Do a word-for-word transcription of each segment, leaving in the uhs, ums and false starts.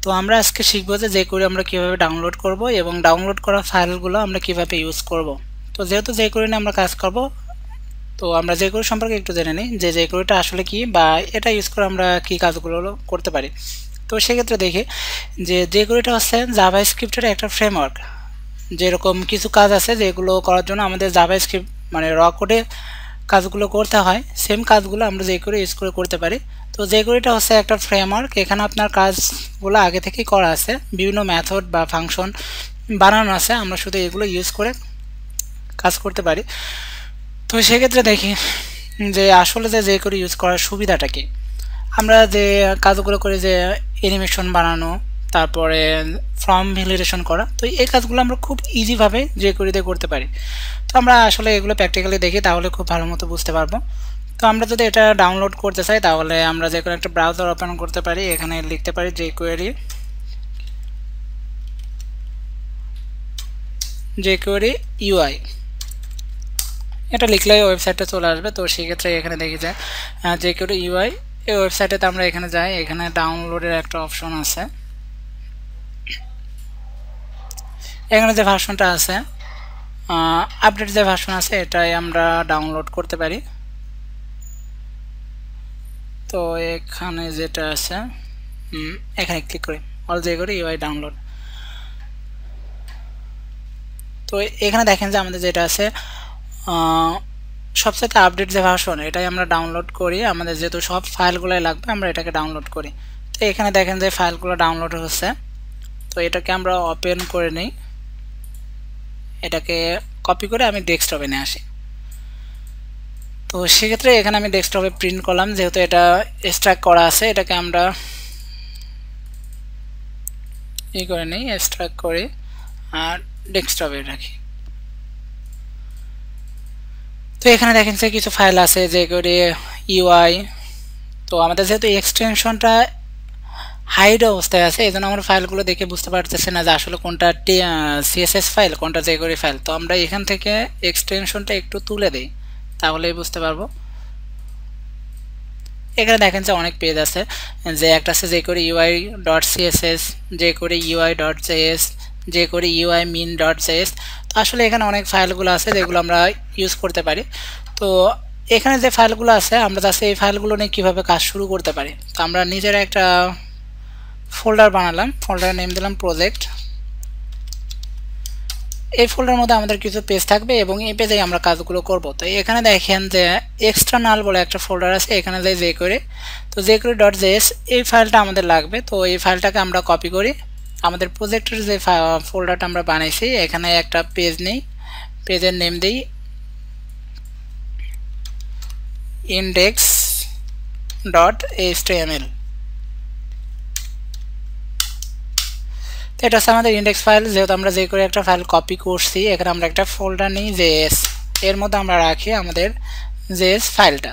তো আমরা আজকে শিখবো যে jQuery আমরা কিভাবে ডাউনলোড করব এবং ডাউনলোড করা ফাইলগুলো আমরা কিভাবে ইউজ করব। তো যেহেতু jQuery নিয়ে আমরা কাজ করব, তো আমরা jQuery সম্পর্কে একটু জেনে নিই যে jQueryটা আসলে কি বা এটা ইউজ করে আমরা কি কাজগুলো করতে পারি। তো সেক্ষেত্রে দেখি যে jQueryটা হচ্ছে জাভাস্ক্রিপ্টের একটা ফ্রেমওয়ার্ক। যেরকম কিছু কাজ আছে যেগুলো করার জন্য আমাদের জাভাস্ক্রিপ্ট মানে র কোডে কাজগুলো করতে হয়, সেম কাজগুলো আমরা jQuery ইউজ করে করতে পারি। তো jQueryটা হচ্ছে একটা ফ্রেমওয়ার্ক, এখানে আপনার কাজগুলো আগে থেকেই করা আছে, বিভিন্ন মেথড বা ফাংশন বানানো আছে, আমরা শুধু এগুলো ইউজ করে কাজ করতে পারি। তো সেক্ষেত্রে দেখি যে আসলে যে jQuery ইউজ করার সুবিধাটা কি। আমরা যে কাজগুলো করি যে অ্যানিমেশন বানানো, তারপরে ফর্ম ভ্যালিডেশন করা, তো এই কাজগুলো আমরা খুব ইজিভাবে jQueryতে করতে পারি। তো আমরা আসলে এগুলো প্র্যাকটিক্যালি দেখি, তাহলে খুব ভালো মতো বুঝতে পারবো। তো আমরা যদি এটা ডাউনলোড করতে চাই তাহলে আমরা যে কোনো একটা ব্রাউজার ওপেন করতে পারি, এখানে লিখতে পারি jQuery jQuery ইউআই, এটা লিখলে ওয়েবসাইটটা চলে আসবে। তো সেক্ষেত্রে এখানে দেখি যে jQuery ইউআই, এই ওয়েবসাইটেতে আমরা এখানে যাই, এখানে ডাউনলোডের একটা অপশন আছে, এখানে যে ভার্সনটা আছে আপডেট যে ভার্সন আছে এটাই আমরা ডাউনলোড করতে পারি। তো এখানে যেটা আছে এখানে ক্লিক করি অল jQuery ইউআই ডাউনলোড। তো এখানে দেখেন যে আমাদের যেটা আছে সবচেয়ে আপডেট যে ভার্সন এটাই আমরা ডাউনলোড করি, আমাদের যেহেতু সব ফাইলগুলোই লাগবে আমরা এটাকে ডাউনলোড করি। তো এখানে দেখেন যে ফাইলগুলো ডাউনলোড হচ্ছে, তো এটাকে আমরা ওপেন করে নিই, এটাকে কপি করে আমি ডেস্কটপে নিয়ে আসি। তো সেক্ষেত্রে এখানে আমি ডেস্কটপে প্রিন্ট করলাম, যেহেতু এটা এক্সট্রাক্ট করা আছে, এটাকে আমরা ই করে নিই, এক্সট্রাক্ট করি আর ডেস্কটপে রাখি। তো এখানে দেখেন যে কিছু ফাইল আছে jQuery ইউআই, তো আমাদের যেহেতু এক্সটেনশনটা হাইড অবস্থায় আছে এই জন্য আমরা ফাইলগুলো দেখে বুঝতে পারতেছি না যে আসলে কোনটা সিএসএস ফাইল কোনটা jQuery ফাইল। তো আমরা এখান থেকে এক্সটেনশনটা একটু তুলে দিই, তাহলেই বুঝতে পারবো। এখানে দেখেন যে অনেক পেজ আছে, যে একটা আছে jQuery UI dot CSS, jQuery UI dot JS, jQuery UI min dot JS. তো আসলে এখানে অনেক ফাইলগুলো আছে যেগুলো আমরা ইউজ করতে পারি। তো এখানে যে ফাইলগুলো আছে আমরা জাস্ট এই ফাইলগুলো নিয়ে কীভাবে কাজ শুরু করতে পারি। তো আমরা নিজের একটা ফোল্ডার বানালাম, ফোল্ডার নেম দিলাম প্রজেক্ট। এই ফোল্ডারের মধ্যে আমাদের কিছু পেজ থাকবে এবং এই পেজেই আমরা কাজগুলো করব। তো এখানে দেখেন যে এক্সটার্নাল বলে একটা ফোল্ডার আছে, এখানে যাই jQuery, তো jQuery ডট জেএস এই ফাইলটা আমাদের লাগবে। তো এই ফাইলটাকে আমরা কপি করি, আমাদের প্রজেক্টের যে ফোল্ডারটা আমরা বানাইছি এখানে একটা পেজ নেই, পেজের নেম দিই ইন্ডেক্স ডট এইচটিএমএল। তো এটা হচ্ছে আমাদের ইন্ডেক্স ফাইল, যেহেতু আমরা jQuery একটা ফাইল কপি করছি এখানে আমরা একটা ফোল্ডার নিই জেএস, এর মধ্যে আমরা রাখি আমাদের জেএস ফাইলটা।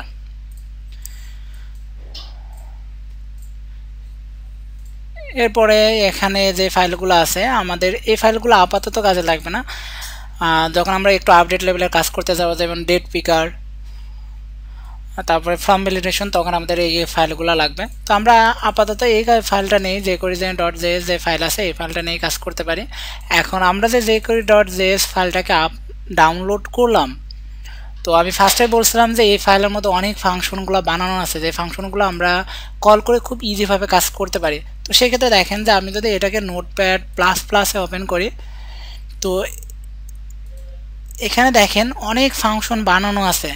এরপরে এখানে যে ফাইলগুলো আছে আমাদের এই ফাইলগুলো আপাতত কাজে লাগবে না, যখন আমরা একটু আপডেট লেভেলের কাজ করতে যাবো, যেমন ডেট পিকার, তারপরে ফর্ম ভ্যালিডেশন, তখন আমাদের এই ফাইলগুলো লাগবে। তো আমরা আপাতত এই ফাইলটা নেই, jQuery ডট জেএস যে ফাইল আছে এই ফাইলটা নিয়ে কাজ করতে পারি। এখন আমরা যে jQuery ডট জেএস ফাইলটাকে আপ ডাউনলোড করলাম, তো আমি ফার্স্টে বলছিলাম যে এই ফাইলের মধ্যে অনেক ফাংশনগুলো বানানো আছে, যে ফাংশনগুলো আমরা কল করে খুব ইজিভাবে কাজ করতে পারি। তো সেক্ষেত্রে দেখেন যে আমি যদি এটাকে নোটপ্যাড প্লাস প্লাসে ওপেন করি, তো এখানে দেখেন অনেক ফাংশন বানানো আছে।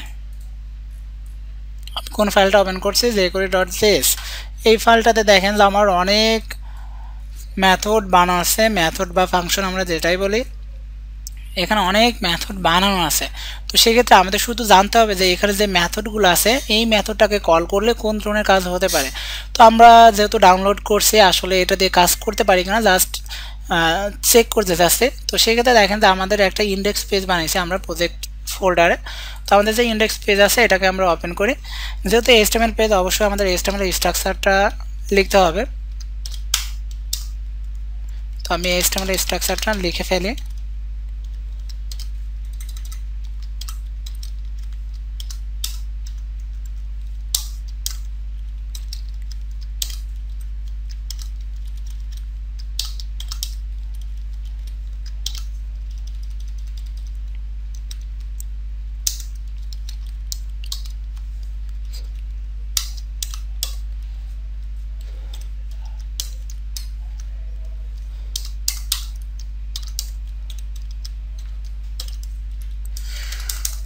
কোন ফাইলটা ওপেন করছি jQuery ডট জেএস, এই ফাইলটাতে দেখেন যে আমার অনেক মেথড বানানো আছে, মেথড বা ফাংশন আমরা যেটাই বলি, এখানে অনেক মেথড বানানো আছে। তো সেক্ষেত্রে আমাদের শুধু জানতে হবে যে এখানে যে মেথডগুলো আছে এই মেথডটাকে কল করলে কোন ধরনের কাজ হতে পারে। তো আমরা যেহেতু ডাউনলোড করছি আসলে এটা দিয়ে কাজ করতে পারি কিনা জাস্ট চেক করতে চাচ্ছি। তো সেক্ষেত্রে দেখেন যে আমাদের একটা ইন্ডেক্স পেজ বানিয়েছি আমরা প্রজেক্ট ফোল্ডারে। তো আমাদের যে ইন্ডেক্স পেজ আছে এটাকে আমরা ওপেন করি, যেহেতু এইচটিএমএল পেজ অবশ্যই আমাদের এইচটিএমএল স্ট্রাকচারটা লিখতে হবে। তো আমি এইচটিএমএল স্ট্রাকচারটা লিখে ফেলি।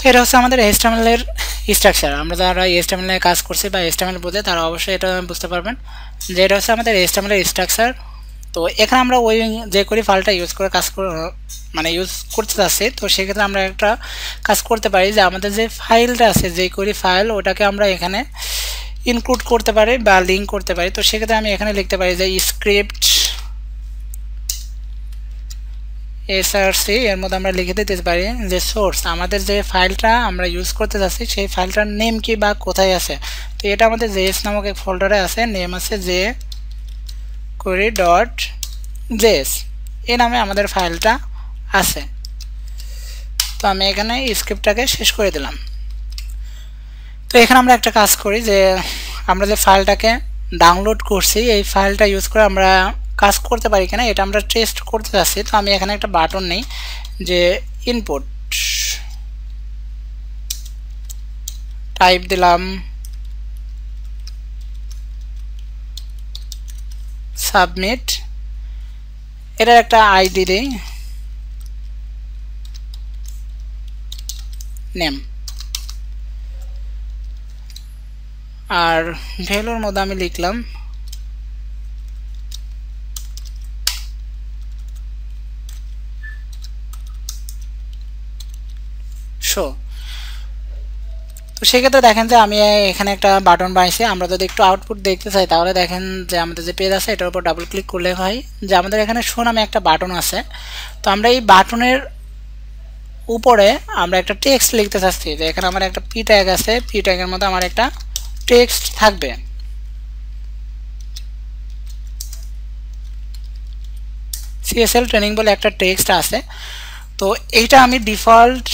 তো এটা হচ্ছে আমাদের এইচটিএমএল এর স্ট্রাকচার। আমরা যারা এইচটিএমএল এ কাজ করছি বা এইচটিএমএল বোঝে তারা অবশ্যই এটা বুঝতে পারবেন যে এটা হচ্ছে আমাদের এইচটিএমএল এর স্ট্রাকচার। তো এখানে আমরা ওই যে কোরি ফাইলটা ইউজ করে কাজ মানে ইউজ করতে যাচ্ছি, তো সেক্ষেত্রে আমরা একটা কাজ করতে পারি যে আমাদের যে ফাইলটা আছে যে কোরি ফাইল ওটাকে আমরা এখানে ইনক্লুড করতে পারি বা লিঙ্ক করতে পারি। তো সেক্ষেত্রে আমি এখানে লিখতে পারি যে স্ক্রিপ্ট এসআরসি, এর মধ্যে আমরা লিখে দিতে পারি যে সোর্স, আমাদের যে ফাইলটা আমরা ইউজ করতে যাচ্ছি সেই ফাইলটার নেম কি বা কোথায় আছে। তো এটা আমাদের জেএস নামক এক ফোল্ডারে আছে, নেম আছে যে কোরি ডট জেএস, এই নামে আমাদের ফাইলটা আছে। তো আমি এখানে স্ক্রিপ্টটাকে শেষ করে দিলাম। তো এখানে আমরা একটা কাজ করি যে আমরা যে ফাইলটাকে ডাউনলোড করছি এই ফাইলটা ইউজ করে আমরা কাজ করতে পারি কিনা এটা আমরা টেস্ট করতে যাচ্ছি। তো আমি এখানে একটা বাটন নেই যে ইনপুট, টাইপ দিলাম সাবমিট, এটার একটা আইডি দেই নেম, আর ভ্যালুর মধ্যে আমি লিখলাম শো। তো সেক্ষেত্রে দেখেন যে আমি এখানে একটা বাটন বানিয়েছি। আমরা যদি একটু আউটপুট দেখতে চাই তাহলে দেখেন যে আমাদের যে পেজ আছে এটার উপর ডাবল ক্লিক করলে হয় যে আমাদের এখানে শো নামে একটা বাটন আছে। তো আমরা এই বাটনের উপরে আমরা একটা টেক্সট লিখতে চাচ্ছি যে এখানে আমার একটা পি ট্যাগ আছে, পি ট্যাগের মধ্যে আমার একটা টেক্সট থাকবে। সিএসএল ট্রেনিং বলে একটা টেক্সট আছে। তো এইটা আমি ডিফল্ট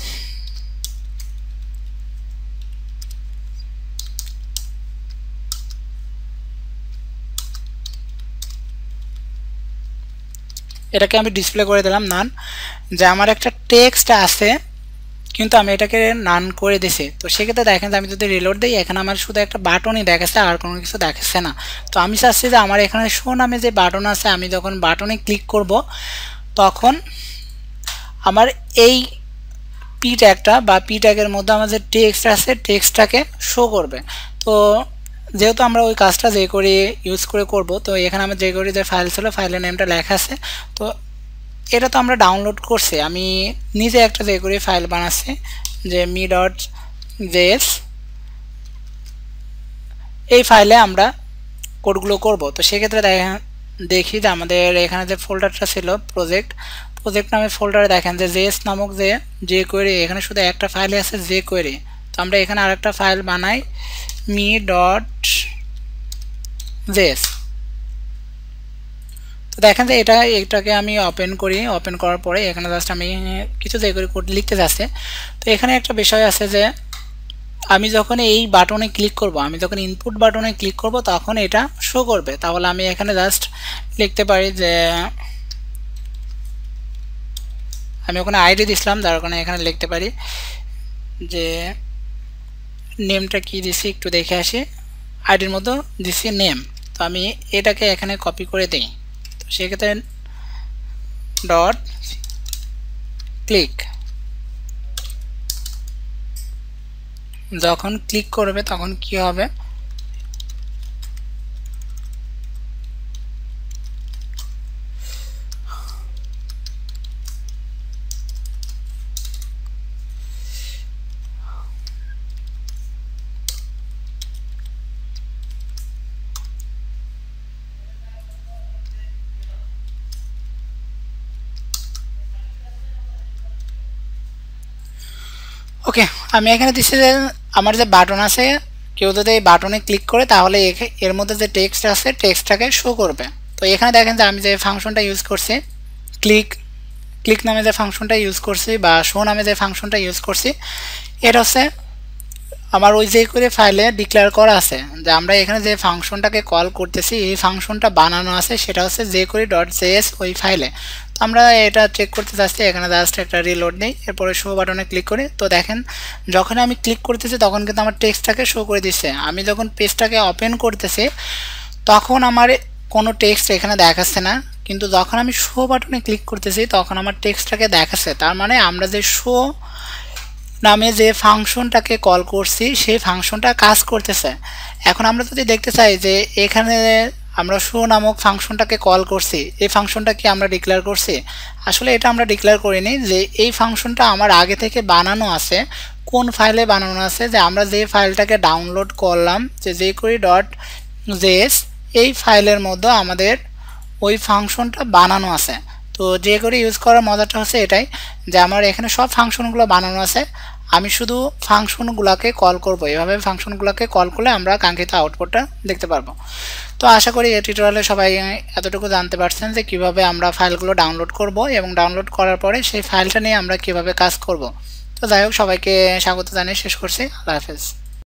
এটাকে আমি ডিসপ্লে করে দিলাম নান, যে আমার একটা টেক্সট আছে কিন্তু আমি এটাকে নান করে দিছি। তো সেক্ষেত্রে দেখেন যে আমি যদি রিলোড দিই এখানে আমার শুধু একটা বাটনই দেখাচ্ছে আর কোনো কিছু দেখাচ্ছে না। তো আমি চাচ্ছি যে আমার এখানে শো নামে যে বাটন আছে আমি যখন বাটনে ক্লিক করব তখন আমার এই পি ট্যাগটা বা পি ট্যাগের মধ্যে আমার যে টেক্সট আছে টেক্সটটাকে শো করবে। তো যেহেতু আমরা ওই কাজটা যে করি ইউজ করে করব, তো এখানে আমার যে করি যে ফাইল ছিল ফাইলের নেমটা লেখা আছে। তো এটা তো আমরা ডাউনলোড করছি, আমি নিজে একটা যে করি ফাইল বানাচ্ছি যে মি ডট জেএস, এই ফাইলে আমরা কোডগুলো করব। তো সেক্ষেত্রে দেখি যে আমাদের এখানে যে ফোল্ডারটা ছিল প্রজেক্ট, প্রজেক্ট নামে ফোল্ডারে দেখেন যে জেএস নামক যে যে কোয়েরি, এখানে শুধু একটা ফাইলে আছে যে কোয়েরি। তো আমরা এখানে আরেকটা ফাইল বানাই মি ডট জেএস। তো দেখেন যে এটা এটাকে আমি ওপেন করি, ওপেন করার পরে এখানে জাস্ট আমি কিছু যে কোয়েরি কোড লিখতে যাচ্ছে। তো এখানে একটা বিষয় আছে যে আমি যখন এই বাটনে ক্লিক করব, আমি যখন ইনপুট বাটনে ক্লিক করব তখন এটা শো করবে। তাহলে আমি এখানে জাস্ট লিখতে পারি যে আমি ওখানে আইডি দিছিলাম যার কারণে এখানে লিখতে পারি যে নেমটা কি দিছি একটু দেখে আসি, আইডির মতো দিছি নেম। তো আমি এটাকে এখানে কপি করে দিই। তো সেক্ষেত্রে ডট ক্লিক, যখন ক্লিক করবে তখন কি হবে ওকে, আমি এখানে দিচ্ছি যে আমার যে বাটন আছে কেউ যদি এই বাটনে ক্লিক করে তাহলে এর মধ্যে যে টেক্সট আছে টেক্সটটাকে শো করবে। তো এখানে দেখেন যে আমি যে ফাংশনটা ইউজ করছি ক্লিক, ক্লিক নামে যে ফাংশনটা ইউজ করছি বা শো নামে যে ফাংশনটা ইউজ করছি এটা হচ্ছে আমার ওই যে করে ফাইলে ডিক্লেয়ার করা আছে যে আমরা এখানে যে ফাংশনটাকে কল করতেছি এই ফাংশনটা বানানো আছে সেটা হচ্ছে যে করে ডট জেএস ওই ফাইলে। তো আমরা এটা চেক করতে চাচ্ছি, এখানে জাস্ট একটা রিলোড নেই, এরপরে শো বাটনে ক্লিক করি। তো দেখেন যখন আমি ক্লিক করতেছি তখন কিন্তু আমার টেক্সটটাকে শো করে দিচ্ছে। আমি যখন পেজটাকে ওপেন করতেছি তখন আমার কোনো টেক্সট এখানে দেখাচ্ছে না, কিন্তু যখন আমি শো বাটনে ক্লিক করতেছি তখন আমার টেক্সটটাকে দেখাচ্ছে। তার মানে আমরা যে শো নামে যে ফাংশনটাকে কল করছি সেই ফাংশনটা কাজ করতেছে। এখন আমরা যদি দেখতে চাই যে এখানে আমরা শো নামক ফাংশনটাকে কল করছি, এই ফাংশনটা কি আমরা ডিক্লেয়ার করছি? আসলে এটা আমরা ডিক্লেয়ার করিনি। যে এই ফাংশনটা আমার আগে থেকে বানানো আছে, কোন ফাইলে বানানো আছে, যে আমরা যে ফাইলটাকে ডাউনলোড করলাম যে jQuery ডট জেএস, এই ফাইলের মধ্যে আমাদের ওই ফাংশনটা বানানো আছে। তো jQuery ইউজ করার মজাটা হচ্ছে এটাই যে আমার এখানে সব ফাংশনগুলো বানানো আছে, আমি শুধু ফাংশনগুলোকে কল করব। এভাবে ফাংশনগুলোকে কল করলে আমরা কাঙ্ক্ষিত আউটপুটটা দেখতে পারবো। তো আশা করি এই টিউটোরিয়ালে সবাই এতটুকু জানতে পারছেন যে কিভাবে আমরা ফাইলগুলো ডাউনলোড করব এবং ডাউনলোড করার পরে সেই ফাইলটা নিয়ে আমরা কিভাবে কাজ করব। তো যাই হোক, সবাইকে স্বাগত জানিয়ে শেষ করছি। আল্লাহ হাফেজ।